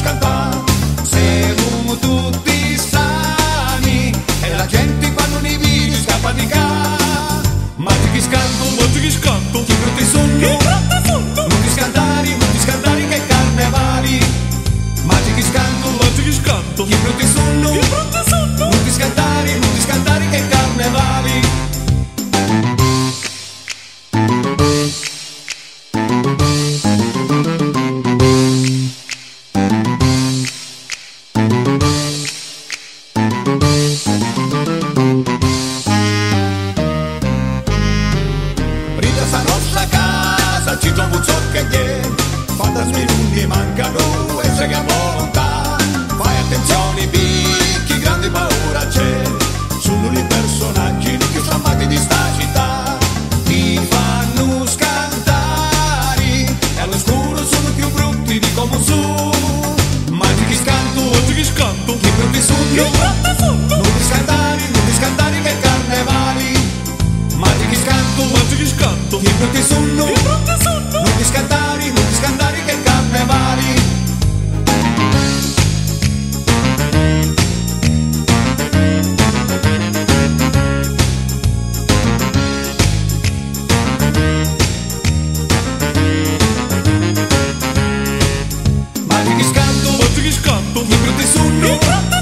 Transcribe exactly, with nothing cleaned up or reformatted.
cantare. Siamo tutti sani e la gente quando ne vede scappa di ca. Magici scanto, Magici scanto, chi brutti sono, che brutti sono, non ti scantari, non ti scantari che carnevali. Magici scanto, Magici scanto, chi brutti sono, che brutti sono, non ti scantari, non ti scantari che carnevali. Rita sta nostra casa, ci trovo ciò che è. Fantasmi non mi mancano e se che volontà. Fai attenzione, i picchi, grande paura c'è. Sono i personaggi più stampati di sta città. Ti fanno scantare e all'oscuro sono più brutti di come su. Magici scanto, Magici scanto, che brutti che sono. brutti sono, Non ti scantari, non ti scantari che carnevali. Magici scanto, Magici scanto, che brutti sono. che brutti sono, Non ti scantari, non ti scantari che carnevali. Magici scanto, Magici scanto, che brutti sono. che brutti